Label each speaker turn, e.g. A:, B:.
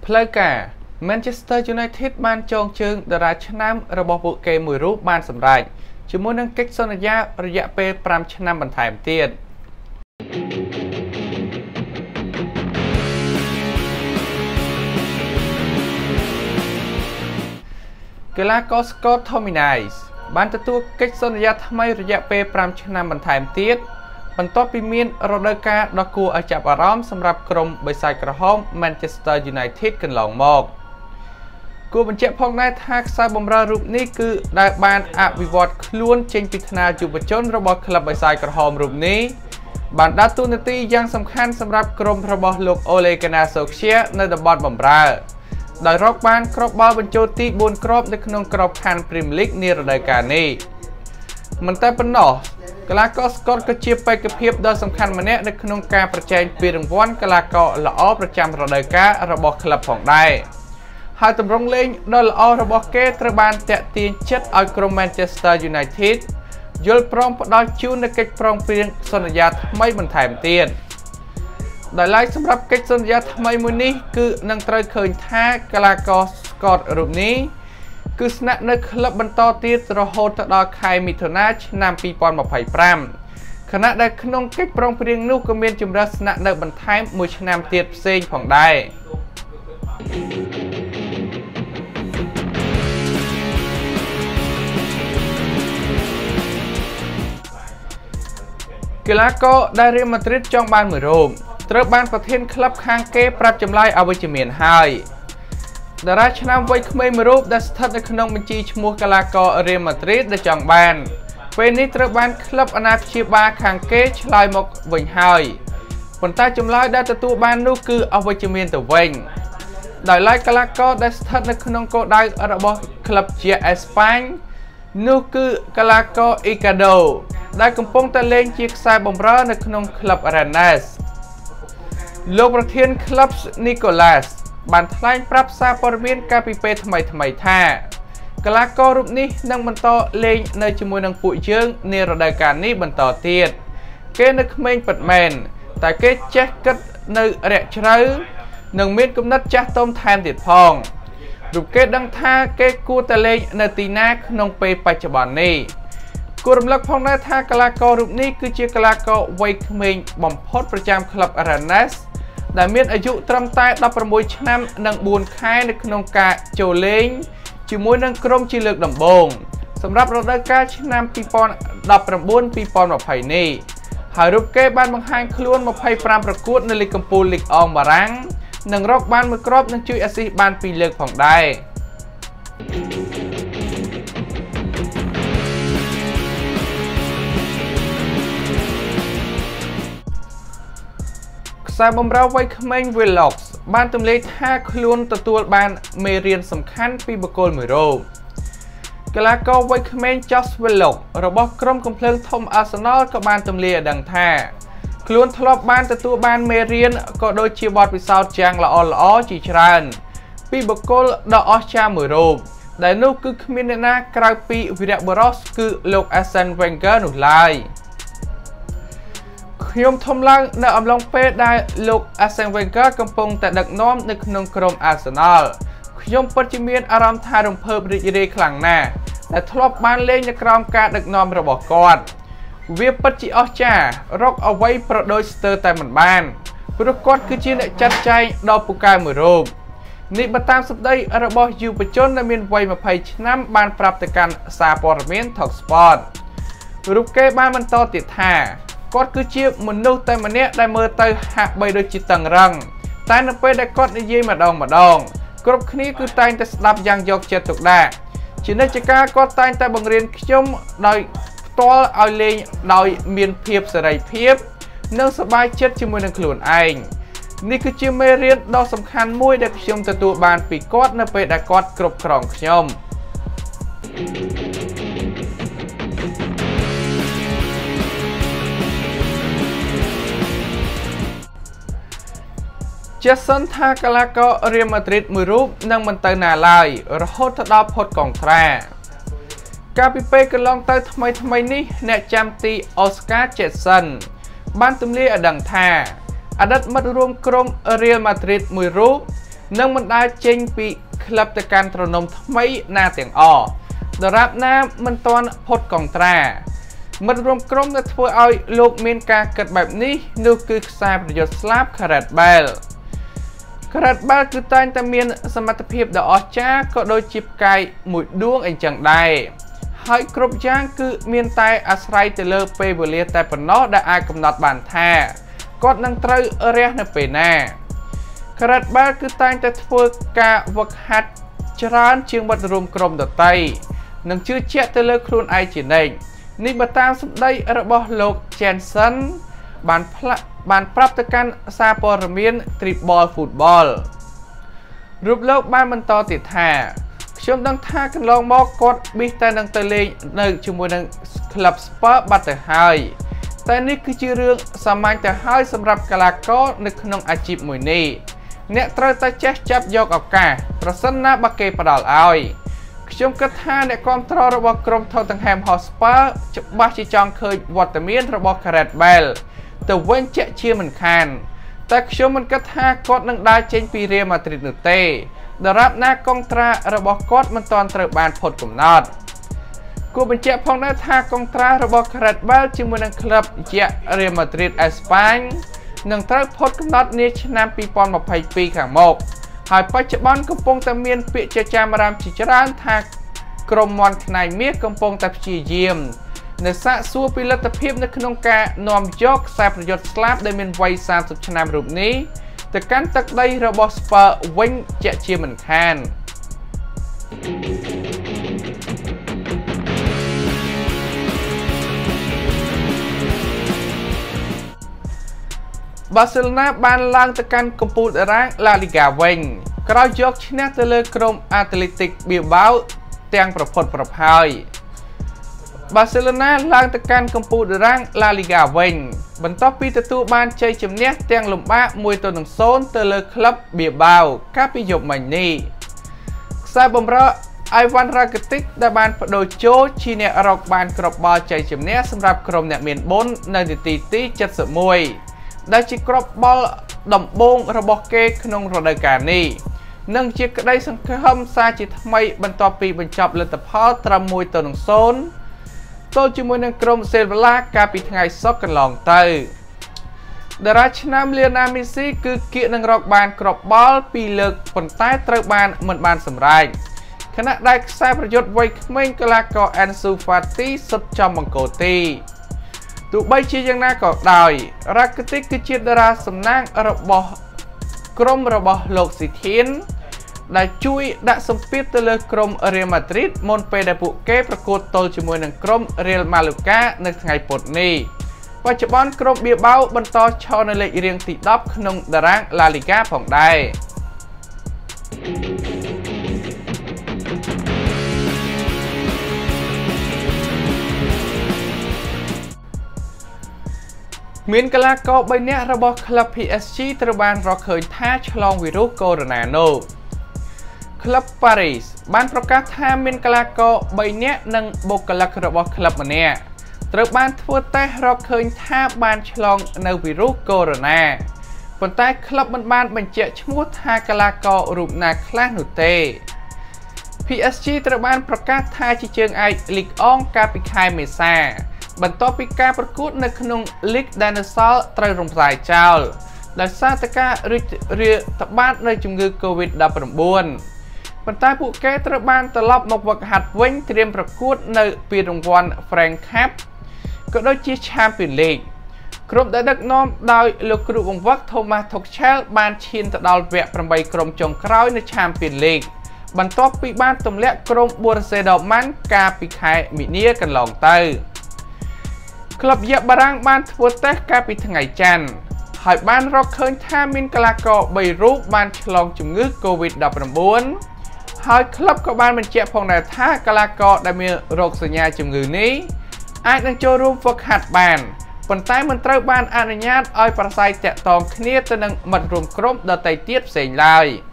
A: ផ្លូវការ Manchester United បានចងជើងតារាឆ្នាំរបស់ពួកគេមួយរូបបានសម្រេចជាមួយនឹងកិច្ចសន្យារយៈពេល5ឆ្នាំបន្ថែមទៀតកីឡាករ Scott Tominay បានទទួលកិច្ចសន្យាថ្មីរយៈពេល5ឆ្នាំបន្ថែមទៀតបន្ទាប់ពីមានរដូវកាលដ៏គួរឲ្យចាប់អារម្មណ៍សម្រាប់ក្រុមបិសាចក្រហម Manchester United កន្លងមកគួរបញ្ជាក់ផងដែរថាខ្សែបម្រើរូបនេះគឺដែលបានអភិវឌ្ឍខ្លួនចេញពីថ្នាលយុវជនរបស់ក្លឹបបិសាចក្រហមរូបនេះបានដើរតួនាទីយ៉ាងសំខាន់សម្រាប់ក្រុមរបស់លោក Ole Gunnar Solskjaer នៅតំបន់បម្រើដោយរកបានគ្រាប់បាល់បញ្ចូលទី4គ្រាប់នៅក្នុងក្របខ័ណ្ឌ Premier League នារដូវកាលនេះមិនតែប៉ុណ្ណោះកីឡាករ Scott ក៏ជាបេក្ខភាពដ៏សំខាន់ម្នាក់នៅក្នុងការប្រជែងពានរង្វាន់កីឡាករល្អប្រចាំរដូវកាលរបស់ក្លឹបផងដែរហើយទម្រង់លេងដ៏ល្អរបស់គេត្រូវបានទាក់ទាញចិត្តឲ្យក្រុម Manchester United យល់ព្រមផ្ដល់ជូននូវកិច្ចព្រមព្រៀងសន្យាថ្មីបន្ថែមទៀតដោយឡែកសម្រាប់កិច្ចសន្យាថ្មីមួយនេះគឺនឹងត្រូវឃើញថាកីឡាករ Scott រូបនេះគឺស្នាក់នៅក្លឹបបន្តទៀតរហូតដល់ខែមិថុនាឆ្នាំ2025ខណៈដែលក្នុងកិច្ចព្រមព្រៀងនោះក៏មានជម្រើសស្នាក់នៅបន្ថែម1ឆ្នាំទៀតផ្សេងផងដែរកីឡាករដែល Real Madrid ចង់បានមួយរូបត្រូវបានប្រធានក្លឹបខាងគេប្រាប់ចម្លើយអវិជ្ជមានហើយតារាឆ្នាំវ័យក្មេងមួយរូបដែលស្ថិតនៅក្នុងបញ្ជីឈ្មោះកីឡាករ Real Madrid ដែលចង់បានពេលនេះត្រូវបានក្លឹបអាណាព្យាបាលខាងគេឆ្លើយមកវិញហើយប៉ុន្តែចម្លើយដែលទទួលបាននោះគឺអវិជ្ជមានទៅវិញដោយឡែកកីឡាករដែលស្ថិតនៅក្នុងគោលដៅរបស់ក្លឹបជាអេស្ប៉ាញនោះគឺកីឡាករ Icardo ដែលកំពុងតែលេងជាខ្សែបម្រើនៅក្នុងក្លឹប Rennes លោកប្រធានក្លឹប Nicolas បានថ្លែងប្រាប់សារព័ត៌មានកាលពីពេលថ្មីថាកីឡាកររូបនេះនឹងបន្តលេងនៅជាមួយនឹងពួកយើងនារដូវកាលនេះបន្តទៀតគេនៅក្មេងពិតមែនតែគេចេះគិតនៅរយៈជ្រៅនិងមានគំនិតចាស់ទុំថែមទៀតផងរូបគេដឹងថាគេគួរតែលេងនៅទីណាក្នុងពេលបច្ចុប្បន្ននេះគួររំលឹកផងដែរថាកីឡាកររូបនេះគឺជាកីឡាករវ័យក្មេងបំផុតប្រចាំក្លឹប Rennes ដែលមានអាយុត្រឹមតែ16ឆ្នាំនិង4ខែនៅក្នុងការចូលលេងជាមួយនឹងក្រុមជាលើកដំបូងសម្រាប់រដូវកាលឆ្នាំ2019-2020នេះហើយរូបគេបានបង្ហាញខ្លួន25ប្រកួតនៅលីកកំពូលលីកអង់បារាំងនិងរកបានមួយគ្រាប់និងជួយអាស៊ីសបាន2លើកផងដែរខ្សែបម្រើវ័យក្មេង Willox បានទម្លាយថាខ្លួនទទួលបានមេរៀនសំខាន់ពីបុគ្គលមួយរូបកីឡាករវ័យក្មេង Josh Willox របស់ក្រុមកំភ្លើងធំ Arsenal ក៏បានទម្លាយឲ្យដឹងថាខ្លួនធ្លាប់បានទទួលបានមេរៀនក៏ដូចជាបទពិសោធន៍យ៉ាងល្អជាច្រើនពីបុគ្គលដ៏អស្ចារ្យមួយរូបដែលនោះគឺគ្មានអ្នកណាក្រៅពីវីរបុរសគឺលោក Arsene Wenger នោះឡើយខ្ញុំធំឡើងនៅអំឡុងពេលដែលលោក Arsene Wenger កំពុងតែដឹកនាំនៅក្នុងក្រុម Arsenal ខ្ញុំពិតជាមានអារម្មណ៍ថារំភើបរីករាយខ្លាំងណាស់ដែលធ្លាប់បានលេងនៅក្រោមការដឹកនាំរបស់គាត់វាពិតជាអស្ចារ្យរកអ្វីប្រដូចស្ទើរតែមិនបានព្រោះគាត់គឺជាអ្នកចាត់ចែងដ៏ពូកែមួយរូបនេះបើតាមសម្ដីរបស់យុវជនដែលមានវ័យ20ឆ្នាំបានប្រាប់ទៅកាន់សារព័ត៌មាន Talksport រូបគេបានបន្តទៀតថាគាត់គឺជាមនុស្សតែម្នាក់ដែលមើលទៅហាក់បីដូចជាតឹងរឹងតែនៅពេលដែលគាត់និយាយម្ដងគ្រប់គ្នាគឺតែងតែស្ដាប់យ៉ាងយកចិត្តទុកដាក់ជានិច្ចកាលគាត់តែងតែបង្រៀនខ្ញុំដោយផ្ទាល់ឲ្យលេងដោយមានភាពសេរីភាពនិងសប្បាយចិត្តជាមួយនឹងខ្លួនឯងនេះគឺជាមេរៀនដ៏សំខាន់មួយដែលខ្ញុំទទួលបានពីគាត់នៅពេលដែលគាត់គ្រប់គ្រងខ្ញុំជាសិនថាកីឡាករ Real Madrid មួយរូបនឹងមិនទៅណាឡើយរហូតដល់ផុតកងត្រាកាលពីពេលកន្លងទៅថ្មីនេះអ្នកចាំទី Oscar Jackson បានទម្លាយឲ្យដឹងថាអតីតមិត្តរួមក្រុម Real Madrid មួយរូបនឹងមិនដើរចេញពីក្លឹបទៅកាន់ត្រណមថ្មីណាទាំងអស់ដរាបណាមិនទាន់ផុតកងត្រាមិត្តរួមក្រុមដែលធ្វើឲ្យលោកមានការគិតបែបនេះនោះគឺខ្សែប្រយុទ្ធស្លាប់ Gareth Bale គឺតែងតែមានសមត្ថភាពដ៏អស្ចារ្យក៏ដូចជាផ្កាយមួយដួងអញ្ចឹងដែរហើយគ្រប់យ៉ាងគឺមានតែអាស្រ័យទៅលើពេលវេលាតែប៉ុណ្ណោះដែលអាចកំណត់បានថាគាត់នឹងត្រូវរះនៅពេលណា Gareth Bale គឺតែងតែធ្វើការវឹកហាត់ច្រើនជាងមិត្តរួមក្រុមដទៃនិងជឿជាក់ទៅលើខ្លួនឯងជានិច្ចនេះបើតាមសម្ដីរបស់លោក Jensen បានប្រាប់ទៅកាន់សារព័ត៌មាន Tribal Football រូបលោកបានបន្តទៀតថាខ្ញុំដឹងថាកន្លងមកគាត់ប៊ីសតែនឹងទៅលេងនៅជាមួយនឹងក្លឹប Spurs បាត់ទៅហើយតែនេះគឺជារឿងសាមញ្ញទៅហើយសម្រាប់កីឡាករនៅក្នុងអាជីពមួយនេះអ្នកត្រូវតែចេះចាប់យកឱកាសប្រសិនណាបើគេផ្ដល់ឲ្យខ្ញុំគិតថាអ្នកគាំទ្ររបស់ក្រុម Tottenham Hotspur ច្បាស់ជាចង់ឃើញវត្តមានរបស់ Gareth Bale ទៅវិញជាក់ជាមិនខានតែខ្ញុំមិនគិតថាគាត់នឹងដើរចេញពី Real Madrid នោះទេដរាបណាកងត្រារបស់គាត់មិនទាន់ត្រូវបានផុតកំណត់គួរបញ្ជាក់ផងដែរថាកងត្រារបស់ Gareth Bale ជាមួយនឹងក្លឹបជា Real Madrid អេស្ប៉ាញនឹងត្រូវផុតកំណត់នាឆ្នាំ2022ខាងមុខហើយបច្ចុប្បន្នកំពុងតែមានពាក្យចចាមអារ៉ាមជាច្រើនថាក្រុមមន់ខ្នែងមាសកំពុងតែព្យាយាមនៅសាកសួរពីលទ្ធភាពនៅក្នុងការនាំយកខ្សែប្រយុទ្ធស្លាប់ដែលមានវ័យ30ឆ្នាំរូបនេះទៅកាន់ទឹកដីរបស់ Spurs វិញជាក់ជាមិនខានបាសេឡូណាបានឡើងទៅកាន់កំពូលតារាង La Liga វិញក្រោយយកឈ្នះទៅលើក្រុម Athletic Bilbao ទាំងប្រផុតប្រផោយបាសេឡូណាឡើងទៅកាន់កំពូលតារាង La Liga វិញបន្ទាប់ពីទទួលបានជ័យជំនះទាំងលំបាក1-0ទៅលើក្លឹប Bilbao កាលពីយប់មិញនេះខ្សែបម្រើ Ivan Rakitic ដែលបានបដូរចូលជាអ្នករកបានគ្រាប់បាល់ជ័យជំនះសម្រាប់ក្រុមអ្នកមានបុណ្យនៅនាទីទី71ដែលជាគ្រាប់បាល់ដំបូងរបស់គេក្នុងរដូវកាលនេះនិងជាក្តីសង្ឃឹមសារជាថ្មីបន្ទាប់ពីបញ្ចប់លទ្ធផលត្រឹម1-0 ទល់ជាមួយនឹងក្រុម Sevilla កាលពីថ្ងៃសុក្រកន្លងទៅតារាឆ្នាំ Lionel Messi គឺគៀកនឹងរកបានគ្រាប់បាល់2លើកប៉ុន្តែត្រូវមិនបានសម្រេចខណៈដែលខ្សែប្រយុទ្ធវ័យក្មេងកីឡាករ Ansu Fati សុទ្ធចំបង្គោលទីទោះបីជាយ៉ាងណាក៏ដោយ Rakitic គឺជាតារាសំណាងរបស់ក្រុមរបស់លោកស៊ីធៀនដែលជួយដាក់សម្ពាធទៅលើក្រុម Real Madrid មុនពេលដែលពួកគេប្រកួតទល់ជាមួយនឹងក្រុម Real Mallorca នៅថ្ងៃពុធនេះបច្ចុប្បន្នក្រុម Bilbao បន្តឈរនៅលេខរៀងទី10ក្នុងតារាង La Liga ផងដែរមានកីឡាករ3នាក់របស់ក្លឹប PSG ត្រូវបានរកឃើញថាឆ្លងវីរុសកូវីដ -19 ក្លឹប Paris បានប្រកាសថាមានកីឡាករ3នាក់និងបុគ្គលិករបស់ក្លឹបម្នាក់ត្រូវបានធ្វើតេស្តរកឃើញថាបានឆ្លងនៅវីរុសកូវីដ -19 ប៉ុន្តែក្លឹបមិនបានបញ្ជាក់ឈ្មោះថាកីឡាកររូបណាខ្លះនោះទេ PSG ត្រូវបានប្រកាសថាជាជើងឯកលីកអង់កាលពីខែមេសាបន្ទាប់ពីការប្រកួតនៅក្នុងលីកដែលនៅសល់ត្រូវរំសាយចោលដោយសារតែការរីករាលដាលនៃជំងឺ COVID-19 ប៉ុន្តែពួកគេត្រូវបានត្រឡប់មកវឹកហាត់វិញត្រៀមប្រកួតនៅពានរង្វាន់ Frank Cup ក៏ដូចជា Champions League ក្រុមដែលដឹកនាំដោយលោកគ្រូបង្វឹក Thomas Tuchel បានឈានទៅដល់វគ្គ8ក្រុមចុងក្រោយនៅ Champions League បន្ទាប់ពីបានទម្លាក់ក្រុម Borussia Dortmund កាលពីខែមីនាកន្លងទៅក្លឹបយក្សបារាំងបានធ្វើតេស្តកាលពីថ្ងៃច័ន្ទហើយបានរកឃើញថាមានកីឡាករ3រូបបានឆ្លងជំងឺ COVID-19 ហើយក្លឹបក៏បានបញ្ជាក់ផងដែរថាកីឡាករដែលមានរោគសញ្ញាជំងឺនេះអាចនឹងចូលរួមហ្វឹកហាត់បានប៉ុន្តែមិនត្រូវបានអនុញ្ញាតឲ្យប្រស័យតាក់ទងគ្នាទៅនឹងមិត្តរួមក្រុមដទៃទៀតផ្សេងឡើយ។